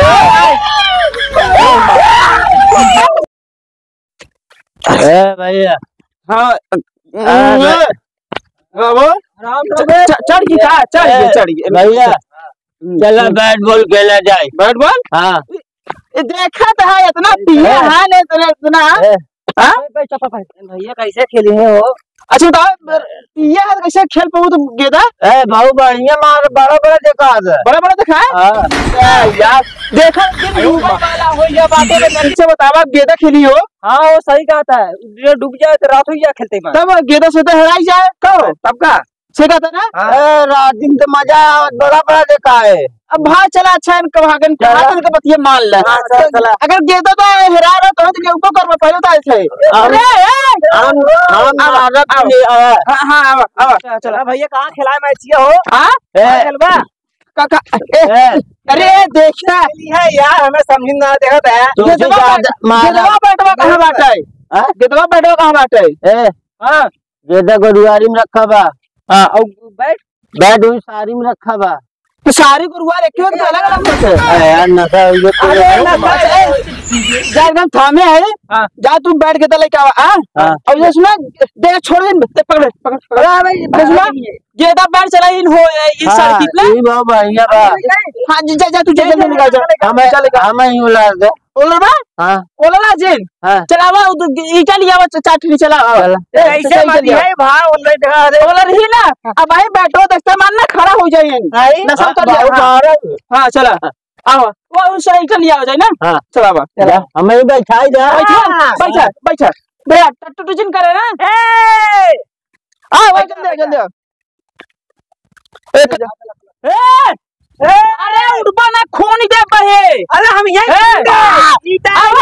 भैया हाँ चढ़ गई भैया चला बैट बॉल खेला जाए। Bat ball? हाँ देखा तो है इतना पिया है इतना भैया कैसे खेली है वो? अच्छा बताओ पिया है कैसे खेल पाऊ तुम गेदा? बहुत बढ़िया मार बड़ा बड़ा देखा है। बड़ा देखा है यार देखा वाला हो या बातों में नीचे बतावा गेदा खेली हो। हाँ वो सही कहा था डूब जाए तो रात हो जाए खेलते में तब गेदा से तो हराई जाए कब तब का से कहता ना रात दिन तो मजा बड़ा बड़ा देखा है। अब भाग चला अच्छा इनका भागन का बतिया मान ले अगर गेदा तो हरा रहा तो ऊपर कर पहले तो ऐसे चला भैया कहाँ खिलाए मैच हो? खेलवा अरे देखा है यार हमें समझ ना देखा है गेदवा बैठवा कहाँ बाटे? गेदवा बैठवा कहाँ बाटे? गेदा गुरुवारी में रखा बा। हाँ और बैट हुई सारी में रखा बा। तो सारी गुरुवार एक अलग अलग होते यार नशा जा एकदम थामे है। जा तुम बैठ के तो लेके आवा और इसमें देख छोड़ दे पकड़ गेदा बैठ चला इन हो इस सर्किट में ये बहुत बढ़िया बा। हां जी जा तू जल्दी निकल जा हमें ही उला दे ओलर बा। हां ओलर जिन चलावा ईटा लिया चाटनी चला ऐसे मत है भाई ओलर दिखा दे ओलर ही ना अब भाई बैठो दस्ता मारना खड़ा हो जाए नशा कर। हां चला आओ वो उस ईटा लिया हो जाए ना। हां चलावा हमें ही बैठाई दे बैठा भैया टट्टू जिन करे ना भाई जल्दी अरे उड़बा ना खून दे बहे। अरे हम यही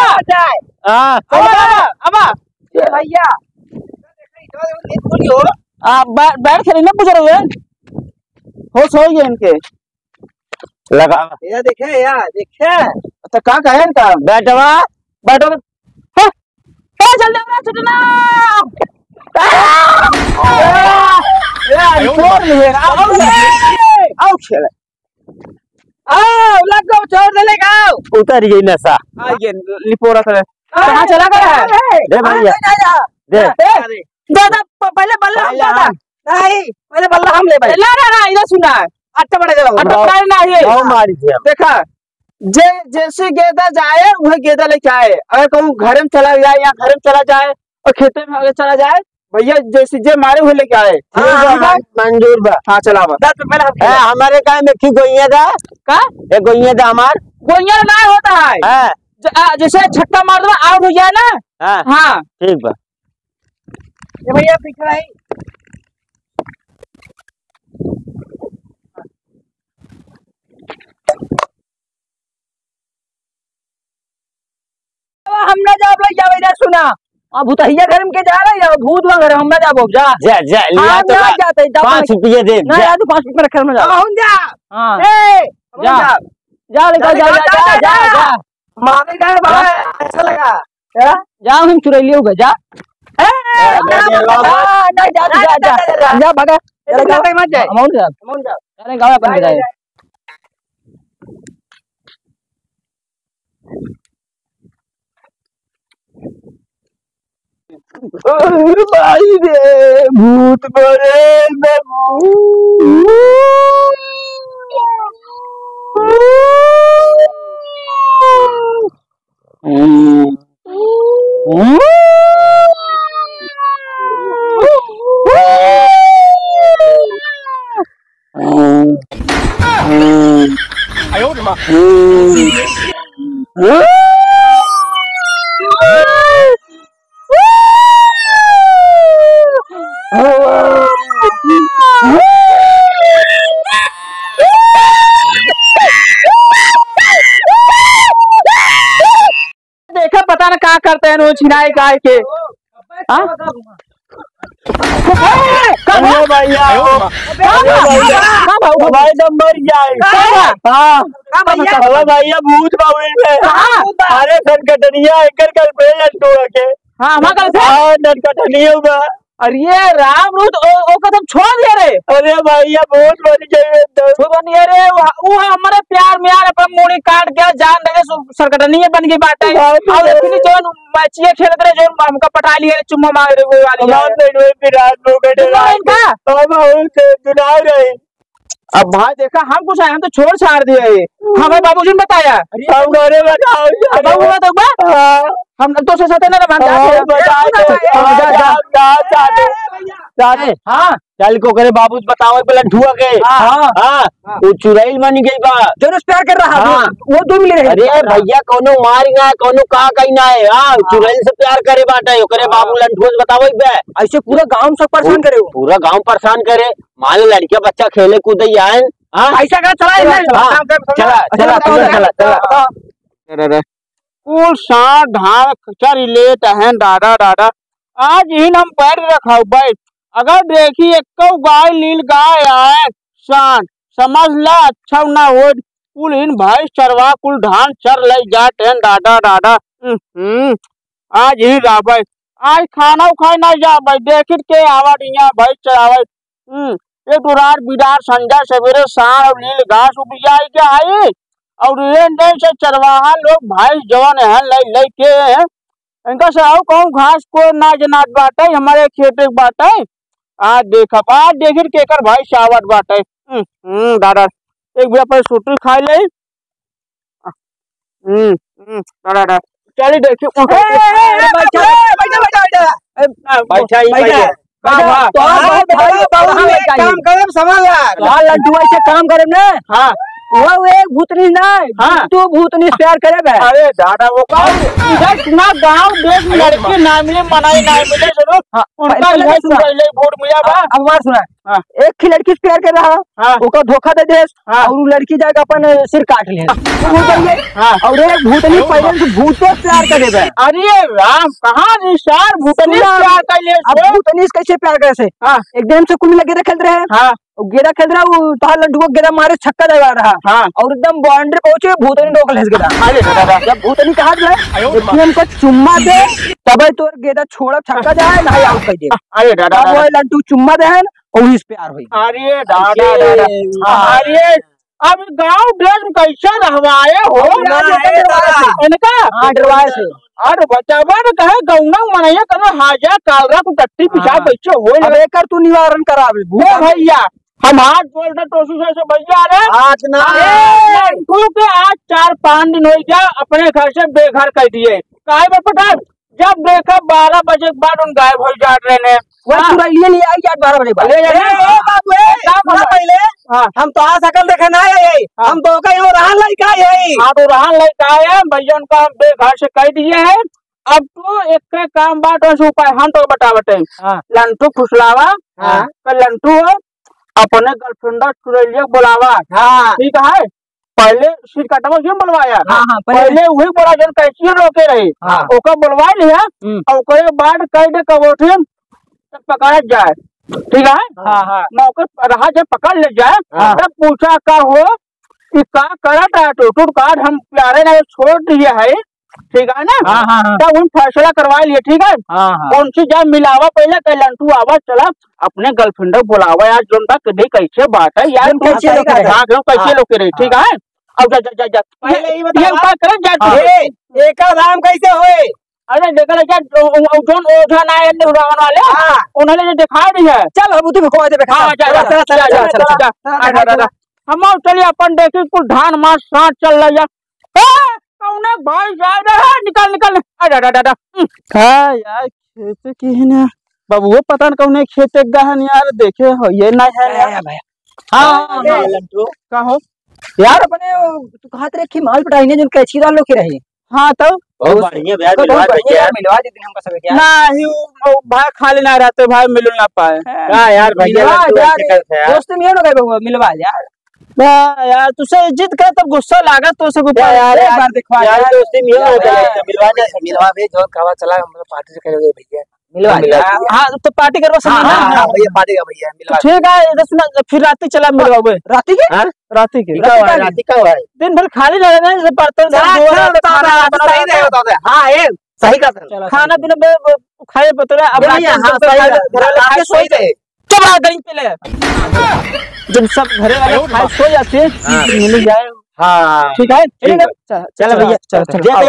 भैया बैठ खेले ना बुजुर्ग हुए होश हो गए इनके लगा ये देखे तो क्या कहे इनका बैठवा जल्दी छुटना आओ खेल लगो छोड़ दे लेगा उतर गई नशा ये लिपोरा करे कहां चला गया है? दे भैया दे पहले बल्ला हम नहीं पहले बल्ला हम ले भाई ना इधर सुना अच्छा बड़ा जरा ना ये मारी थी देखा जैसे गेदा जाए वह गेदा लेके आए। अगर कहूँ घर में चला जाए या घर में चला जाए और खेते में अगर चला जाए भैया जैसे जे मारे हुए लेके आए मंजूर बा। हाँ चला हमारे का में की गोइया दा का ये गोइया दा हमार गोइया ना होता है जैसे छक्का मार दो आउट हो जाए ना। हाँ ठीक बा भैया पीछे नहीं हम ना जा जा सुना भूतहिया घर में के जा रहा है भूत वगैरह हम ना जाबो जा लिया तो जाते 5 रुपये दे ना यार तू 5 रुपये रख में जा हम जा हां जा जा मारे का भाई ऐसा लगा जा हम चुरैली होगा जा जा भागा मत जाए अमाउंट जा अरे गावा बन जाए भाई रे भूत बड़े देखा पता ना क्या करते हैं छिनाई काय के भाई नंबर भैया भूत अरे नटकटनिया एकर कल पे लट्टू के नटकटनिया अरे राम रूत ओ कदम छोड़ दिया रे। अरे भैया बहुत बड़ी चाहिए तो बनिए रे वो हमारे प्यार में यार अपन मुड़ी काट के जान दे सरकटनी बन गई बात है। और इतनी जो मैचिए खेलत रहे जो हमका पटा लिए चुम्मा मांग रहे वो वाली विराट रहे। अब भाई देखा हम कुछ आए हम तो छोड़ छाड़ दिए हमें बाबूजी ने बताया। हम तो से साथ ना हाँ चल को करे बाबू बताओ लड्डुआ के। हाँ वो चुड़ैल बन गई बा जो प्यार कर रहा। हाँ वो तुम ले रहे। अरे भैया कोनो मार ना कोनो का कहना है। हाँ चुड़ैल से प्यार करे बाटे करे बाबू लड्डुआ से बताओ ऐसे पूरा गांव सब परेशान करे पूरा गांव परेशान करे। मान लो लड़कियां बच्चा खेले कूदे आए। ऐसा का चला कुल साथ धान चर लेट है दादा दादा आज इन हम पैर रखा बैठ अगर देखी एक गाय लील गाय आए शान समझ ला अच्छा ना हो कुल इन भाई चरवा कुल धान चर ले जाते हैं दादा दादा। आज ही राबाई आज खाना खाए ना जा भाई देख के आवाज यहाँ भाई चरावे। ये दुरार बिडार संजा सवेरे शाम लील घास उपजा के आई और ये से चरवाहा लोग भाई जवान है ले के इनका सराव कहूँ घास को नाच नाच बाटे हमारे खेत बाटे आज देखा आज देख केकर भाई सावट बाटे। दादा एक भी पर सूटी खाई ले। दादा चलिए देखिए लड्डू ऐसे काम करे ना। हाँ वो एक भूतनी ना तू भूतनी प्यार करे बे। अरे दादा वो ना गांव देश में लड़के ना मिले मनाई ना मिले जरूर उनका वोट मिला बा। अब बात सुना एक ही लड़की से प्यार कर रहा उसका धोखा दे दे और लड़की जाकर अपन सिर काट ले और एक भूतनी पहले से भूतों से प्यार करे बे। अरे राम कहाँ निशार भूतनी प्यार कर ले। अब भूतनी कैसे प्यार करे से एकदम से कुल लगे खेल रहे गेड़ा खेल रहा वो तार लड्डू को गेड़ा मारे छक्का दबा रहा और एकदम बाउंड्री पहुंचे भूतनी डोक ले गया। जब भूतनी कहा जाए हमको चुम्मा दे तब तो गेड़ा छोड़ा छक्का जाए ना आउट कर दे। अरे दादा वो लड्डू चुम्मा दे और इस प्यार हुई। अरे दादा अरे अब गांव देश में कैसे रहवाए हो इनका डरवाए से अरे बच्चा कहे गौना मनैया करो हाजा कालरा को टट्टी पिछा बैठो हो कर तू निवारण करावे भैया हम हाथ बोल रहे टोसू से भैया आज ना के आज 4-5 दिन हो गया अपने घर से बेघर कर दिए काहे बपटा जब देखा 12 बजे के बाद उन गायब हो जा रहे ने नहीं आई 12 बजे पहले हम तो आ सकल देखे ना हम तो कहीं रहा लड़का तो रहा लड़का है भैया उनका हम बेघर से कह दिए है। अब तो एक काम बात उपाय हम तो बता बटे लंटू खुशलावा लंटू अपने गर्लफ्रेंड चुड़ैलिया बुलावा। ठीक है पहले सिर कटवा क्यों बुलवाया पहले वही बोला जन कैसे रोके रहे ओका बुलवा लिया और उसके बाद कह दे कबोठे पकड़ा जाए। ठीक है मौके रहा जब पकड़ ले जाए तब पूछा का हो कि का करता है तो कार्ड हम प्यारे ने छोड़ दिए है। ठीक है ना तब उन फैसला करवा लिए। ठीक है उनसे जब मिलावा पहले कह लंटू आवाज चला अपने गर्लफ्रेंड बुलावा यार जो कैसे बात है यार कैसे लोग रहे। ठीक है अब राम कैसे हुए। अरे देखा जोन ओझन आए उड़ावन वाले उन्होंने दिखा दी है। चल हम चलिए अपन देखिए कुछ धान मास साथ चल रहा भाई निकल निकल यार खेत की है ना बाबू वो पता नहीं कौन खेत गहन यार देखे हो ये नहीं है भाई। कहो यार अपने तू कहा रखी माल पटाई ने जो कैची डाल लो के रही। हाँ तो मिलवा देते हमको सब क्या नहीं भाई खाली ना रहते भाई मिल ना पाए यार भैया दोस्त में मिलवा यार तुझसे जिद करे तब गुस्सा लागा तो सब यार एक बार दिखवा यार दोस्ती मिलवा दे जो कवा चला हम पार्टी से करेंगे भैया मिलवा। हाँ तो पार्टी करवा भैया पार्टी का भैया मिलवा। ठीक है फिर राती चला मिलवा राती के राती का दिन भर खाली रहना सही का सर। खाना पीना खाए पता अब सोई थे पहले जब सब घरे वाले खाए सो जाते मिल जाए। हाँ ठीक है चलो भैया चल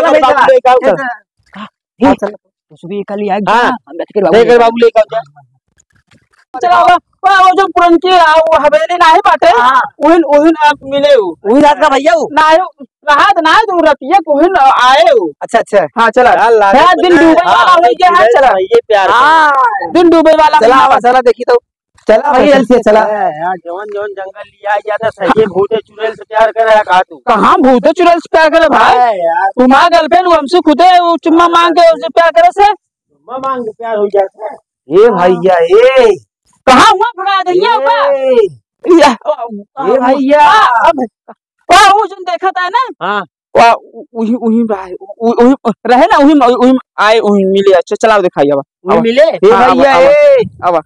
बाबू लेके आओ। चला वो जो पुरनकी हवेली नाही बाटे उहिन उहिन आप मिले वही रात का भैया ना राहत ना तो रतिया कोहिन आए। अच्छा अच्छा हाँ चला दिन डूबे वाला हो गया है। चला ये प्यार दिन डूबे वाला चला चला देखी तो चला भाई जल्दी से चला यार जवन जवन जंगल लिया जाता सही भूते चुड़ैल से प्यार करे कहा तू कहाँ भूते चुड़ैल से प्यार करे भाई तुम्हारा गर्लफ्रेंड हमसे खुदे चुम्मा मांग के उससे प्यार करे से चुम्मा मांग के प्यार हो जाता है। ये भैया ये कहाँ हुआ भगा दिया ये भैया वो जो देखा था ना हाँ उही रहे ना उही आए उही मिले। अच्छा चलाओ दिखाइए अब वो मिले ये भैया ये अब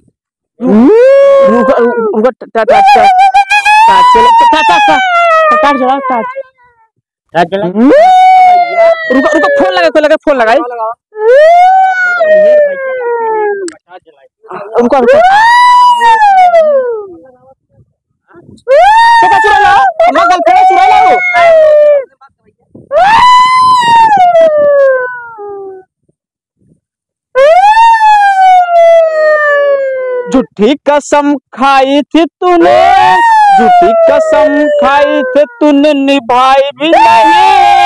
रुको फोन लगा फोन लगाई उनको झूठी कसम खाई थी तूने झूठी कसम खाई थी तूने निभाई भी नहीं।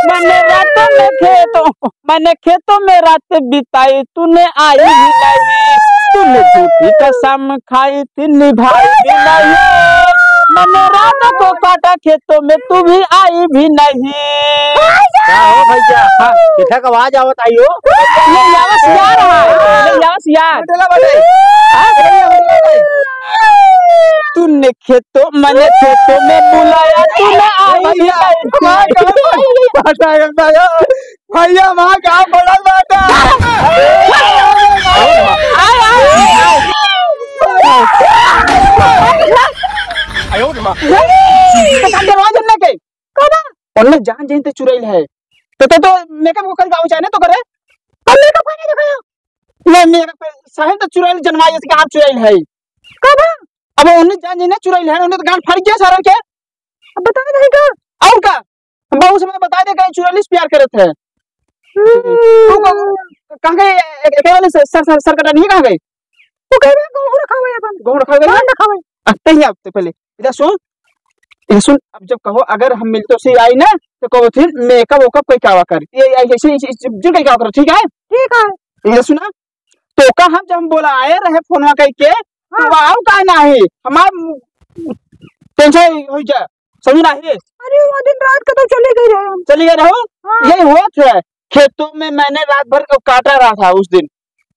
मैंने खेतों में रात बिताई तूने आई भी नहीं। तूने झूठी कसम खाई थी निभाई भी नहीं। मैंने रातों को काटा खेतों में तू भी आई भी नहीं। क्या हो भैया कितना का आवाज आवत आई हो तूने खेतों मैंने खेतों में बुलाया तूने आई भी भैया वहाँ कहाँ बड़ा बाटा जान जैन ते चुरैल है तो मेकअप को कर गाँव चाहे तो करे मेकअप करने दिखाओ नहीं मेकअप सहन तो चुरैल जनवा जैसे आप चुरैल है कब अब उन्हें जान जैन चुरैल है उन्हें तो गांड फट गया सारा के अब बता नहीं का और का बहुत समय बता दे गए चुरैल से प्यार करते हैं कहां गए एक वाले सर कटा नहीं कहां गए तो कह रहे गो रखा हुआ है अपन गो रखा हुआ है रखा हुआ है अते ही आप पहले इधर सुन अब जब कहो अगर हम मिलते से आई ना तो कहो फिर मेकअप वोकअप कोई क्या कर ये ऐसे जो क्या कर ठीक है इधर सुना तो का हम जब बोला आए रहे फोन कह के तो आओ का ना है हमार टेंशन हो जा समझ ना है। अरे वो दिन रात का तो चले गए रहो यही हुआ था खेतों में मैंने रात भर काटा रहा था उस दिन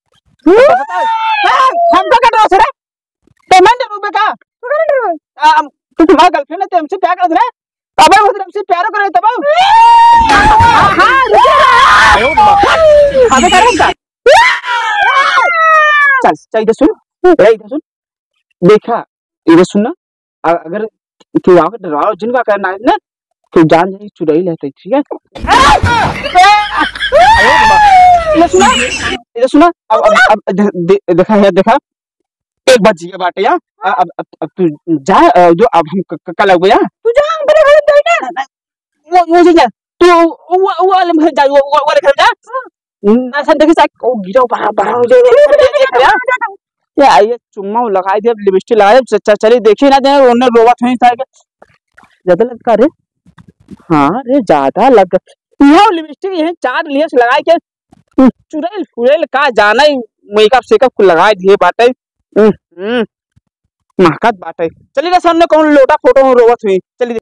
हम तो कट रहा था पेमेंट रुपए का तो तुम्हारा गर्लफ्रेंड है हमसे प्यार कर रहे अब वो हमसे प्यार कर रहे तब चल इधर सुन देखा इधर सुनना अगर डराओ जिनका करना है ना तो जान जाए चुड़ैल है ठीक है। इधर सुना अब देखा एक बात जी बाटे यार अब तू जा जो अब हम कल गया तू जा बड़े घर जाना वो जा तू वो वाले में जा वो वाले घर जा ना सन देखी साइक ओ गिरो बाहर हो जाए या ये चुम्मा लगाई दे लिपस्टिक लगाए चली देखी ना दे उन्होंने रोवत हुई था ज्यादा लगता रे हाँ रे ज्यादा लग यह लिपस्टिक यही 4 लेयर्स लगाए के चुड़ैल फुड़ैल का जाना मेकअप सेकअप लगाए दिए बाटे महकत बाटे चलिए सामने कौन लोटा फोटो रोवत हुई चलिए।